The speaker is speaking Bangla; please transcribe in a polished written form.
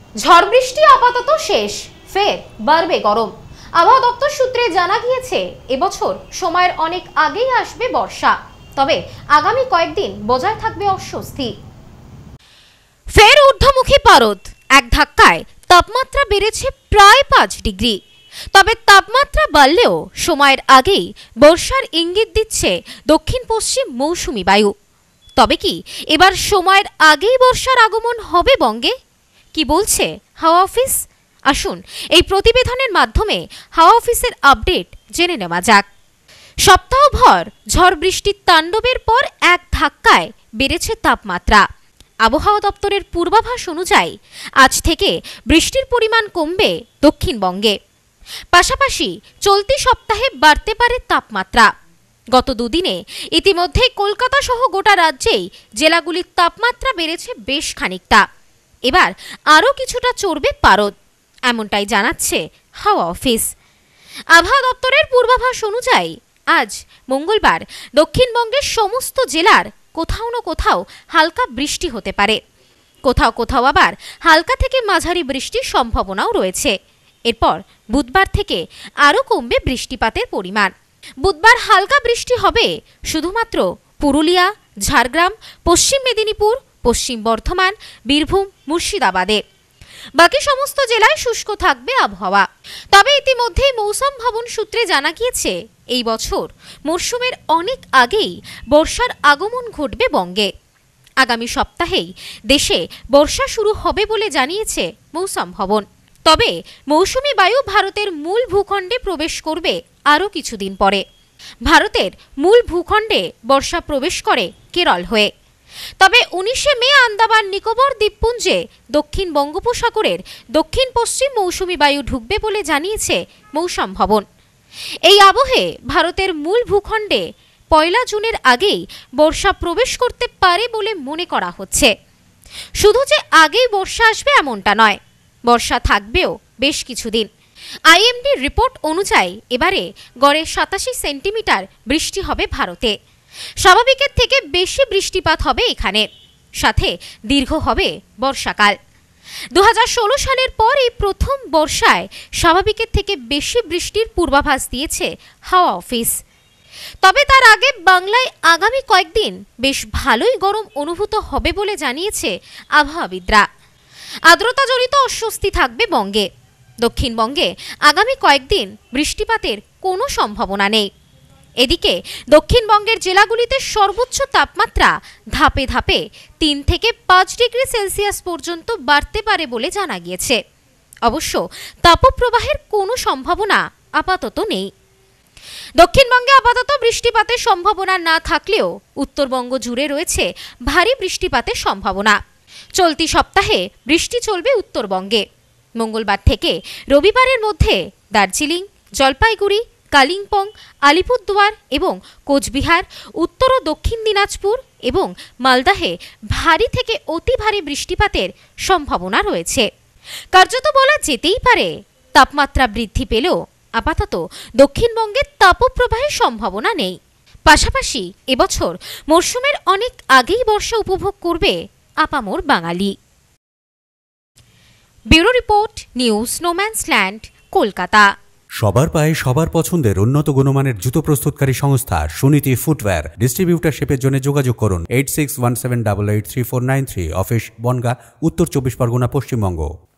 ঝড় বৃষ্টি আপাতত শেষ, ফের বাড়বে গরম। আবহাওয়া দপ্তর সূত্রে জানা গিয়েছে এবছর সময়ের অনেক আগেই আসবে বর্ষা, তবে আগামী কয়েকদিন বজায় থাকবে অস্বস্তি। ফের ঊর্ধ্বমুখী পারদ, এক ধাক্কায় তাপমাত্রা বেড়েছে প্রায় 5 ডিগ্রি। তবে তাপমাত্রা বাড়লেও সময়ের আগেই বর্ষার ইঙ্গিত দিচ্ছে দক্ষিণ পশ্চিম মৌসুমি বায়ু। তবে কি এবার সময়ের আগেই বর্ষার আগমন হবে বঙ্গে? কি বলছে হাওয়া অফিস? আসুন এই প্রতিবেদনের মাধ্যমে হাওয়া অফিসের আপডেট জেনে নেওয়া যাক। সপ্তাহভর ঝড় বৃষ্টির তাণ্ডবের পর এক ধাক্কায় বেড়েছে তাপমাত্রা। আবহাওয়া দপ্তরের পূর্বাভাস অনুযায়ী আজ থেকে বৃষ্টির পরিমাণ কমবে দক্ষিণবঙ্গে। পাশাপাশি চলতি সপ্তাহে বাড়তে পারে তাপমাত্রা। গত দুদিনে ইতিমধ্যে কলকাতা সহ গোটা রাজ্যেই জেলাগুলির তাপমাত্রা বেড়েছে বেশ খানিকটা। এবার আরও কিছুটা চড়বে পারদ, এমনটাই জানাচ্ছে হাওয়া অফিস। আবহাওয়া দপ্তরের পূর্বাভাস অনুযায়ী আজ মঙ্গলবার দক্ষিণবঙ্গের সমস্ত জেলার কোথাও না কোথাও হালকা বৃষ্টি হতে পারে। কোথাও কোথাও আবার হালকা থেকে মাঝারি বৃষ্টির সম্ভাবনাও রয়েছে। এরপর বুধবার থেকে আরও কমবে বৃষ্টিপাতের পরিমাণ। বুধবার হালকা বৃষ্টি হবে শুধুমাত্র পুরুলিয়া, ঝাড়গ্রাম, পশ্চিম মেদিনীপুর, পশ্চিম বর্ধমান, বীরভূম, মুর্শিদাবাদে। বাকি সমস্ত জেলায় শুষ্ক থাকবে আবহাওয়া। তবে ইতিমধ্যেই মৌসুম ভবন সূত্রে জানা গিয়েছে এই বছর মরশুমের অনেক আগেই বর্ষার আগমন ঘটবে বঙ্গে। আগামী সপ্তাহেই দেশে বর্ষা শুরু হবে বলে জানিয়েছে মৌসুম ভবন। তবে মৌসুমী বায়ু ভারতের মূল ভূখণ্ডে প্রবেশ করবে আরও কিছুদিন পরে। ভারতের মূল ভূখণ্ডে বর্ষা প্রবেশ করে কেরল হয়ে। তবে 19শে মে আন্দামান নিকোবর দ্বীপপুঞ্জে দক্ষিণ বঙ্গোপসাগরের দক্ষিণ পশ্চিম মৌসুমী বায়ু ঢুকবে বলে জানিয়েছে মৌসুম ভবন। এই আবহে ভারতের মূল ভূখণ্ডে 1 জুনের আগেই বর্ষা প্রবেশ করতে পারে বলে মনে করা হচ্ছে। শুধু যে আগেই বর্ষা আসবে এমনটা নয়, বর্ষা থাকবেও বেশ কিছুদিন। আইএমডি রিপোর্ট অনুযায়ী এবারে গড়ে 87 সেন্টিমিটার বৃষ্টি হবে ভারতে। স্বাভাবিকের থেকে বেশি বৃষ্টিপাত হবে এখানে, সাথে দীর্ঘ হবে বর্ষাকাল। 2016 সালের পর এই প্রথম বর্ষায় স্বাভাবিকের থেকে বেশি বৃষ্টির পূর্বাভাস দিয়েছে হাওয়া অফিস। তবে তার আগে বাংলায় আগামী কয়েকদিন বেশ ভালোই গরম অনুভূত হবে বলে জানিয়েছে আবহাওয়াবিদরা। আর্দ্রতাজনিত অস্বস্তি থাকবে বঙ্গে। দক্ষিণবঙ্গে আগামী কয়েকদিন বৃষ্টিপাতের কোনো সম্ভাবনা নেই। এদিকে দক্ষিণবঙ্গের জেলাগুলিতে সর্বোচ্চ তাপমাত্রা ধাপে ধাপে 3 থেকে 5 ডিগ্রি সেলসিয়াস পর্যন্ত বাড়তে পারে বলে জানা গিয়েছে। অবশ্য তাপপ্রবাহের কোনো সম্ভাবনা আপাতত নেই। দক্ষিণবঙ্গে আপাতত বৃষ্টিপাতের সম্ভাবনা না থাকলেও উত্তরবঙ্গ জুড়ে রয়েছে ভারী বৃষ্টিপাতের সম্ভাবনা। চলতি সপ্তাহে বৃষ্টি চলবে উত্তরবঙ্গে। মঙ্গলবার থেকে রবিবারের মধ্যে দার্জিলিং, জলপাইগুড়ি, কালিম্পং, আলিপুরদুয়ার এবং কোচবিহার, উত্তর ও দক্ষিণ দিনাজপুর এবং মালদাহে ভারী থেকে অতি ভারী বৃষ্টিপাতের সম্ভাবনা রয়েছে। কার্যত বলা যেতেই পারে তাপমাত্রা বৃদ্ধি পেলেও আপাতত দক্ষিণবঙ্গে তাপপ্রবাহের সম্ভাবনা নেই। পাশাপাশি এবছর মরশুমের অনেক আগেই বর্ষা উপভোগ করবে আপামর বাঙালি। Bureau report, news no man's land, Kolkata. সবার পায়ে সবার পছন্দের উন্নত গুণমানের জুতো প্রস্তুতকারী সংস্থা সুনীতি ফুটওয়্যার। ডিস্ট্রিবিউটারশিপের জন্য যোগাযোগ করুন 8617883493, অফিস বনগাঁ, উত্তর 24 পরগনা, পশ্চিমবঙ্গ।